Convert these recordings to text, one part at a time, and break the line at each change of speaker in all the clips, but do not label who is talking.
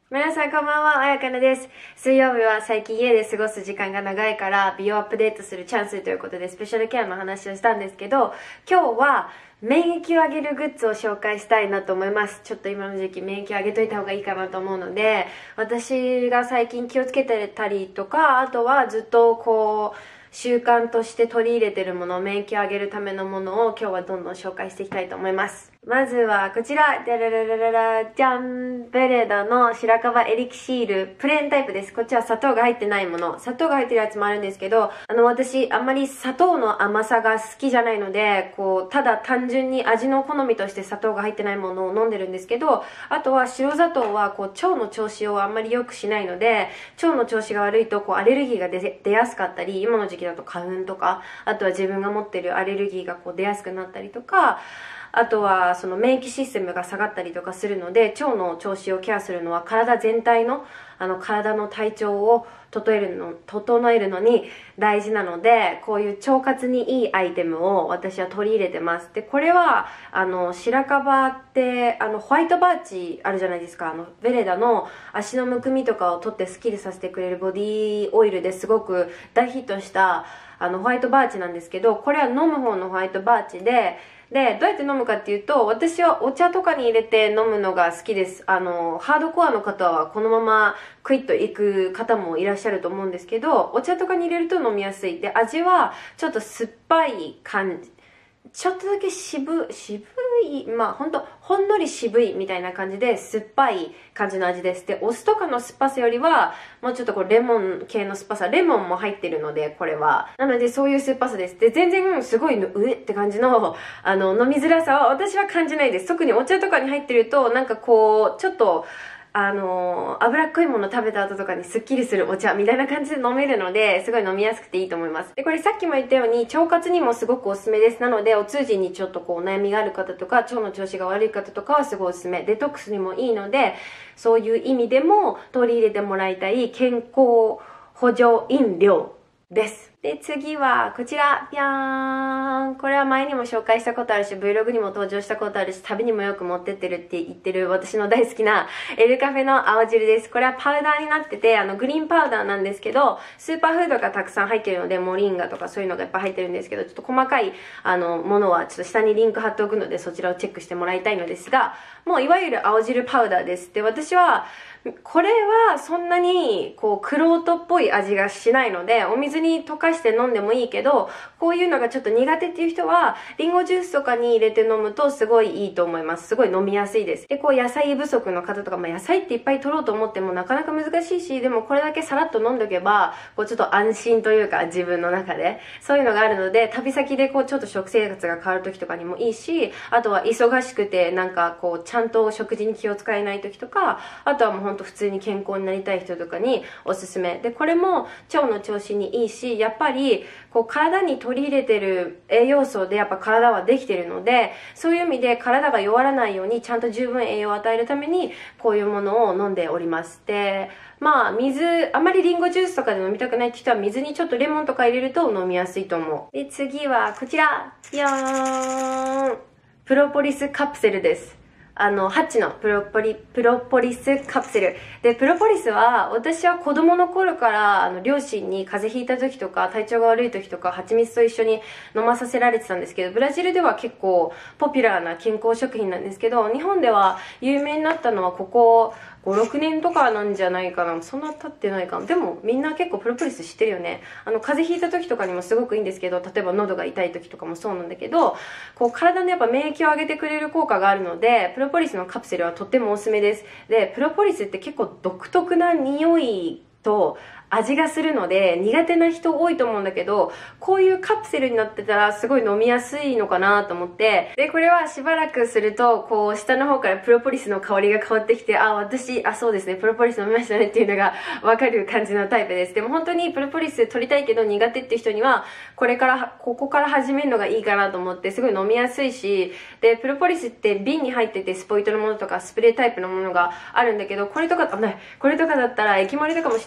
皆さんこんばんは、あやかなです。水曜日は最近家で過ごす時間が長いから美容アップデートするチャンスということでスペシャルケアの話をしたんですけど、今日は免疫を上げるグッズを紹介したいなと思います。ちょっと今の時期免疫上げといた方がいいかなと思うので、私が最近気をつけてたりとか、あとはずっと習慣として取り入れてるもの、免疫を上げるためのものを今日はどんどん紹介していきたいと思います。まずはこちら、じゃららららら、じゃん、ベレダの白樺エリキシール、プレーンタイプです。こっちは砂糖が入ってないもの。砂糖が入ってるやつもあるんですけど、私、あんまり砂糖の甘さが好きじゃないので、ただ単純に味の好みとして砂糖が入ってないものを飲んでるんですけど、あとは白砂糖は腸の調子をあんまり良くしないので、腸の調子が悪いとアレルギーが出やすかったり、今の時期だと花粉とか、あとは自分が持ってるアレルギーが出やすくなったりとか、あとはその免疫システムが下がったりとかするので、腸の調子をケアするのは体全体の体の体調を整えるのに大事なので、こういう腸活にいいアイテムを私は取り入れてます。で、これは白樺ってホワイトバーチあるじゃないですか。ベレダの足のむくみとかを取ってスッキリさせてくれるボディオイルですごく大ヒットしたホワイトバーチなんですけど、これは飲む方のホワイトバーチで、どうやって飲むかっていうと、私はお茶とかに入れて飲むのが好きです。ハードコアの方はこのままクイッといく方もいらっしゃると思うんですけど、お茶とかに入れると飲みやすい。で、味はちょっと酸っぱい感じ。ちょっとだけ渋い、ほんのり渋いみたいな感じで酸っぱい感じの味です。で、お酢とかの酸っぱさよりは、もうちょっとレモン系の酸っぱさ、レモンも入ってるので、これは。なので、そういう酸っぱさです。で、全然すごいって感じの、飲みづらさは私は感じないです。特にお茶とかに入ってると、ちょっと、脂っこいもの食べた後とかにスッキリするお茶みたいな感じで飲めるので、すごい飲みやすくていいと思います。で、これさっきも言ったように腸活にもすごくおすすめです。なので、お通じにちょっとお悩みがある方とか、腸の調子が悪い方とかはすごいおすすめ。デトックスにもいいので、そういう意味でも取り入れてもらいたい健康補助飲料です。で、次は、こちら、ぴゃーん。これは前にも紹介したことあるし、Vlog にも登場したことあるし、旅にもよく持ってってるって言ってる私の大好きなエルカフェの青汁です。これはパウダーになってて、グリーンパウダーなんですけど、スーパーフードがたくさん入ってるので、モリンガとかそういうのがいっぱい入ってるんですけど、ちょっと細かい、ものはちょっと下にリンク貼っておくので、そちらをチェックしてもらいたいのですが、もういわゆる青汁パウダーです。で、私は、これはそんなにクロートっぽい味がしないので、お水に溶かして飲んでもいいけど、こういうのがちょっと苦手っていう人はリンゴジュースとかに入れて飲むとすごいいいと思います。すごい飲みやすいです。で、野菜不足の方とか、野菜っていっぱい取ろうと思ってもなかなか難しいし、でもこれだけさらっと飲んでおけばちょっと安心というか、自分の中でそういうのがあるので、旅先でちょっと食生活が変わる時とかにもいいし、あとは忙しくてちゃんと食事に気を使えない時とか、あとはもうほんと普通に健康になりたい人とかにおすすめで、これも腸の調子にいいし、やっぱり体に取り入れてる栄養素でやっぱ体はできてるので、そういう意味で体が弱らないようにちゃんと十分栄養を与えるためにこういうものを飲んでおります。で、水、あまりリンゴジュースとかで飲みたくないって人は水にちょっとレモンとか入れると飲みやすいと思う。で、次はこちら、いやーん、プロポリスカプセルです。ハッチのプロポリスカプセル。で、プロポリスは、私は子供の頃から、両親に風邪ひいた時とか、体調が悪い時とか、蜂蜜と一緒に飲まさせられてたんですけど、ブラジルでは結構ポピュラーな健康食品なんですけど、日本では有名になったのはここ5、6年とかなんじゃないかな。そんな経ってないかな。でもみんな結構プロポリス知ってるよね。風邪ひいた時とかにもすごくいいんですけど、例えば喉が痛い時とかもそうなんだけど、体のやっぱ免疫を上げてくれる効果があるので、プロポリスのカプセルはとってもおすすめです。で、プロポリスって結構独特な匂いと味がするので苦手な人多いと思うんだけど、こういうカプセルになってたらすごい飲みやすいのかなと思って、で、これはしばらくすると下の方からプロポリスの香りが変わってきて、そうですね、プロポリス飲みましたねっていうのがわかる感じのタイプです。でも本当にプロポリス取りたいけど苦手っていう人にはここから始めるのがいいかなと思って、すごい飲みやすいし、で、プロポリスって瓶に入っててスポイトのものとかスプレータイプのものがあるんだけど、これとかだったら液漏れとかもし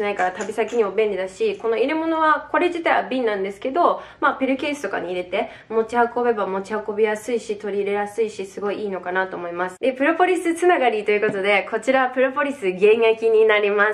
しないから旅先にも便利だし、この入れ物は、これ自体は瓶なんですけど、まあピルケースとかに入れて持ち運べば持ち運びやすいし、取り入れやすいし、すごいいいのかなと思います。で、プロポリスつながりということで、こちらプロポリス原液になります。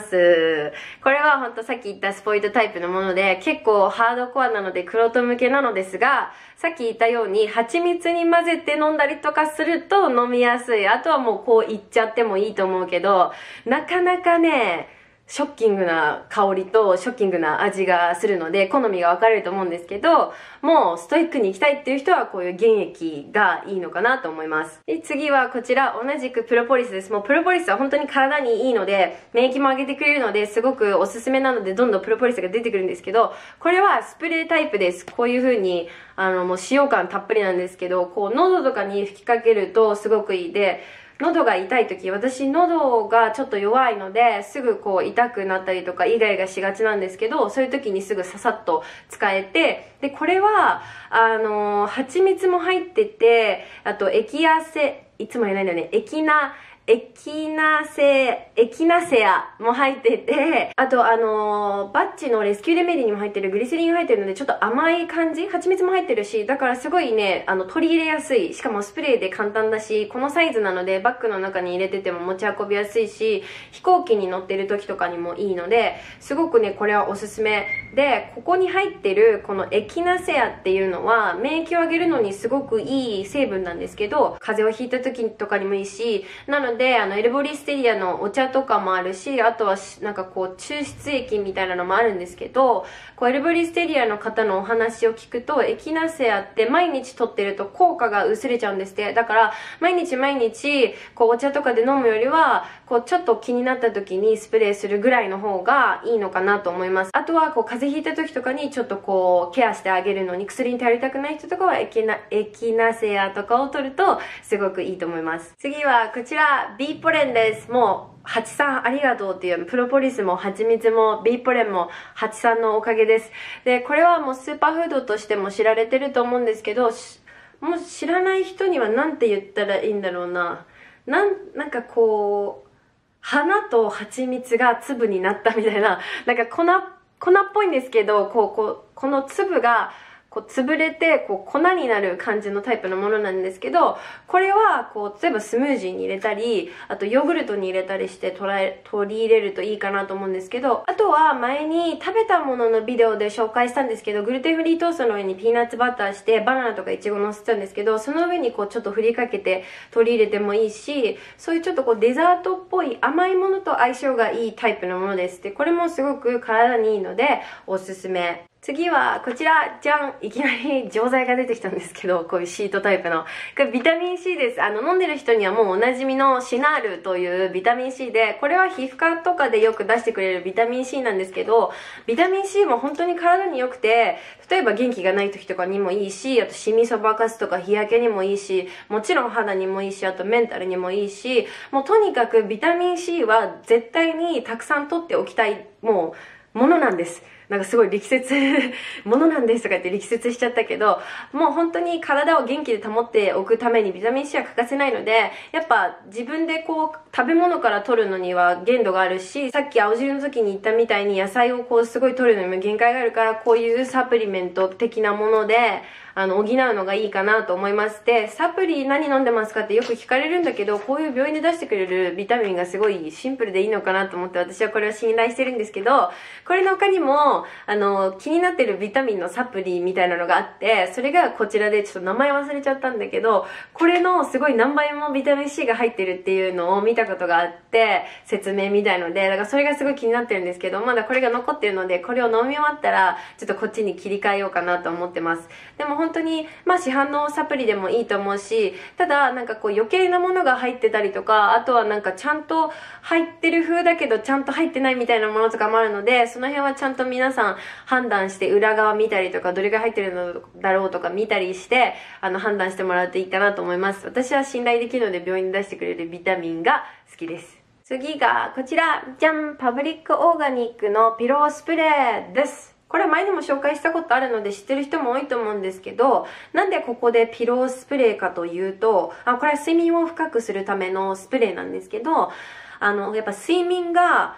これはほんとさっき言ったスポイトタイプのもので、結構ハードコアなので玄人向けなのですが、さっき言ったように蜂蜜に混ぜて飲んだりとかすると飲みやすい。あとはもうこういっちゃってもいいと思うけど、なかなかね、ショッキングな香りとショッキングな味がするので、好みが分かれると思うんですけど、もうストイックに行きたいっていう人はこういう原液がいいのかなと思います。で、次はこちら、同じくプロポリスです。もうプロポリスは本当に体にいいので、免疫も上げてくれるので、すごくおすすめなので、どんどんプロポリスが出てくるんですけど、これはスプレータイプです。こういう風に、もう使用感たっぷりなんですけど、こう喉とかに吹きかけるとすごくいいで、喉が痛い時、私喉がちょっと弱いので、すぐこう痛くなったりとかイガイガしがちなんですけど、そういう時にすぐささっと使えて、で、これは、蜂蜜も入ってて、あと、いつも言えないんだよね、エキナセアも入ってて、あとバッチのレスキューレメディにも入ってるグリセリンが入ってるので、ちょっと甘い感じ、蜂蜜も入ってるし、だからすごいね、取り入れやすい。しかもスプレーで簡単だし、このサイズなのでバッグの中に入れてても持ち運びやすいし、飛行機に乗ってる時とかにもいいので、すごくね、これはおすすめ。で、ここに入ってるこのエキナセアっていうのは、免疫を上げるのにすごくいい成分なんですけど、風邪をひいた時とかにもいいし、なので、エルボリステリアのお茶とかもあるし、あとはなんかこう抽出液みたいなのもあるんですけど、こうエルボリステリアの方のお話を聞くと、エキナセアって毎日取ってると効果が薄れちゃうんですって。だから毎日こうお茶とかで飲むよりは、こうちょっと気になった時にスプレーするぐらいの方がいいのかなと思います。あとはこう風邪ひいた時とかにちょっとこうケアしてあげるのに、薬に頼りたくない人とかはエキナセアとかを取るとすごくいいと思います。次はこちら、ビーポレンです。もう、ハチさんありがとうっていう、プロポリスも蜂蜜もビーポレンもハチさんのおかげです。で、これはもうスーパーフードとしても知られてると思うんですけど、もう知らない人には何て言ったらいいんだろうな。なんかこう、花と蜂蜜が粒になったみたいな、なんか粉っぽいんですけど、この粒が、こう潰れてこう粉になる感じのタイプのものなんですけど、これはこう例えばスムージーに入れたり、あとヨーグルトに入れたりして取り入れるといいかなと思うんですけど、あとは前に食べたもののビデオで紹介したんですけど、グルテンフリートーストの上にピーナッツバターしてバナナとかイチゴ乗せたんですけど、その上にこうちょっと振りかけて取り入れてもいいし、そういうちょっとこうデザートっぽい甘いものと相性がいいタイプのものです。で、これもすごく体にいいのでおすすめ。次はこちら、じゃん、いきなり錠剤が出てきたんですけど、こういうシートタイプの。これビタミン C です。飲んでる人にはもうおなじみのシナールというビタミン C で、これは皮膚科とかでよく出してくれるビタミン C なんですけど、ビタミン C も本当に体に良くて、例えば元気がない時とかにもいいし、あとシミそばかすとか日焼けにもいいし、もちろん肌にもいいし、あとメンタルにもいいし、もうとにかくビタミン C は絶対にたくさん取っておきたい、ものなんです。なんかすごい力説ものなんですとか言って力説しちゃったけど、もう本当に体を元気で保っておくためにビタミン C は欠かせないので、やっぱ自分でこう食べ物から取るのには限度があるし、さっき青汁の時に言ったみたいに野菜をこうすごい取るのにも限界があるから、こういうサプリメント的なもので補うのがいいかなと思います。で、サプリ何飲んでますかってよく聞かれるんだけど、こういう病院で出してくれるビタミンがすごいシンプルでいいのかなと思って、私はこれを信頼してるんですけど、これの他にも気になってるビタミンのサプリみたいなのがあって、それがこちらでちょっと名前忘れちゃったんだけど、これのすごい何倍もビタミン C が入ってるっていうのを見たことがあって、説明みたいので、だからそれがすごい気になってるんですけど、まだこれが残ってるので、これを飲み終わったらちょっとこっちに切り替えようかなと思ってます。でも本当に市販のサプリでもいいと思うし、ただなんかこう余計なものが入ってたりとか、あとはなんかちゃんと入ってる風だけどちゃんと入ってないみたいなものとかもあるので、その辺はちゃんと皆さん判断して裏側見たりとか、どれが入ってるのだろうとか見たりして判断してもらうといいかなと思います。私は信頼できるので病院で出してくれるビタミンが好きです。次がこちら、じゃん、パブリックオーガニックのピロースプレーです。これは前にも紹介したことあるので知ってる人も多いと思うんですけど、なんでここでピロースプレーかというと、これは睡眠を深くするためのスプレーなんですけど、やっぱ睡眠が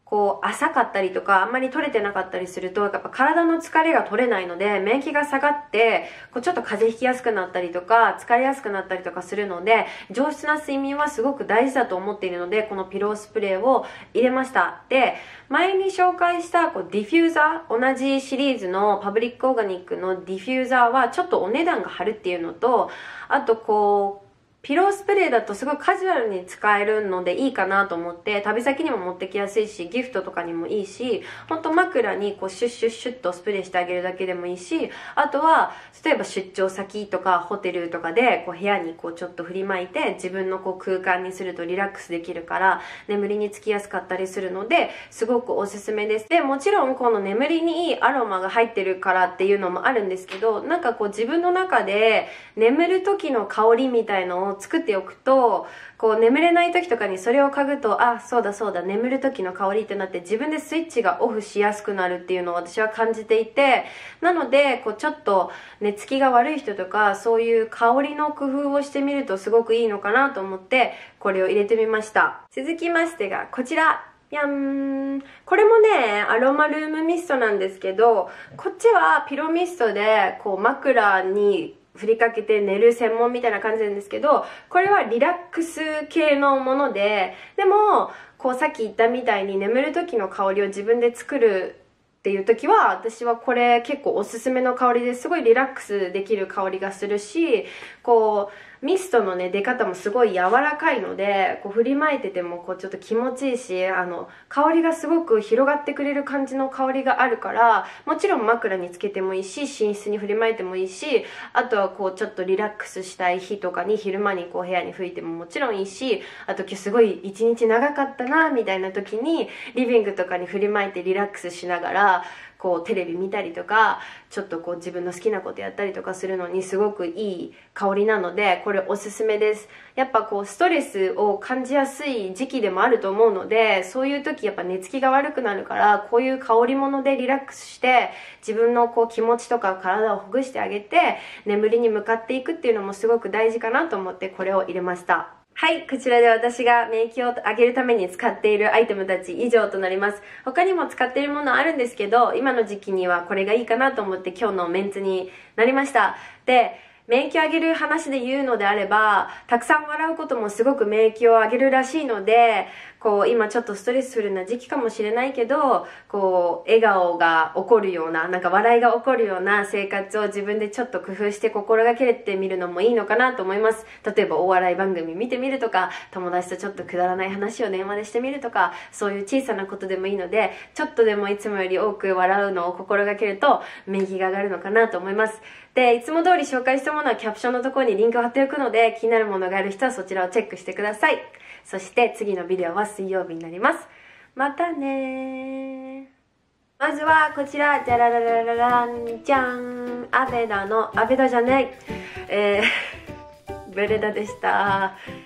こう浅かったりとかあんまり取れてなかったりするとやっぱ体の疲れが取れないので免疫が下がってこうちょっと風邪ひきやすくなったりとか疲れやすくなったりとかするので上質な睡眠はすごく大事だと思っているのでこのピロースプレーを入れました。で前に紹介したこうディフューザー同じシリーズのパブリックオーガニックのディフューザーはちょっとお値段が張るっていうのとあとこうピロースプレーだとすごいカジュアルに使えるのでいいかなと思って旅先にも持ってきやすいしギフトとかにもいいしほんと枕にこうシュッシュッシュッとスプレーしてあげるだけでもいいしあとは例えば出張先とかホテルとかでこう部屋にこうちょっと振りまいて自分のこう空間にするとリラックスできるから眠りにつきやすかったりするのですごくおすすめです。でもちろんこの眠りにいいアロマが入ってるからっていうのもあるんですけどなんかこう自分の中で眠る時の香りみたいのを作っておくとこう眠れない時とかにそれを嗅ぐとあそうだそうだ眠る時の香りってなって自分でスイッチがオフしやすくなるっていうのを私は感じていてなのでこうちょっと寝つきが悪い人とかそういう香りの工夫をしてみるとすごくいいのかなと思ってこれを入れてみました。続きましてがこちらやんこれもねアロマルームミストなんですけどこっちはピロミストでこう枕に振りかけて寝る専門みたいな感じなんですけどこれはリラックス系のものでもこうさっき言ったみたいに眠る時の香りを自分で作るっていう時は私はこれ結構おすすめの香りですごいリラックスできる香りがするしこうミストのね出方もすごい柔らかいのでこう振りまいててもこうちょっと気持ちいいし香りがすごく広がってくれる感じの香りがあるからもちろん枕につけてもいいし寝室に振りまいてもいいしあとはこうちょっとリラックスしたい日とかに昼間にこう部屋に吹いてももちろんいいしあと今日すごい一日長かったなみたいな時にリビングとかに振りまいてリラックスしながらこうテレビ見たりとかちょっとこう自分の好きなことやったりとかするのにすごくいい香りなのでこれおすすめです。やっぱこうストレスを感じやすい時期でもあると思うのでそういう時やっぱ寝つきが悪くなるからこういう香り物でリラックスして自分のこう気持ちとか体をほぐしてあげて眠りに向かっていくっていうのもすごく大事かなと思ってこれを入れました。はい、こちらで私が免疫を上げるために使っているアイテムたち以上となります。他にも使っているものあるんですけど、今の時期にはこれがいいかなと思って今日のメンツになりました。で、免疫を上げる話で言うのであれば、たくさん笑うこともすごく免疫を上げるらしいので、こう今ちょっとストレスフルな時期かもしれないけど、こう笑顔が起こるような、なんか笑いが起こるような生活を自分でちょっと工夫して心がけてみるのもいいのかなと思います。例えばお笑い番組見てみるとか、友達とちょっとくだらない話を電話でしてみるとか、そういう小さなことでもいいので、ちょっとでもいつもより多く笑うのを心がけると免疫が上がるのかなと思います。で、いつも通り紹介したものはキャプションのところにリンクを貼っておくので、気になるものがある人はそちらをチェックしてください。そして次のビデオは水曜日になります。またねー。まずはこちら、じゃらららららんじゃん。アベダじゃない。ベレダでした。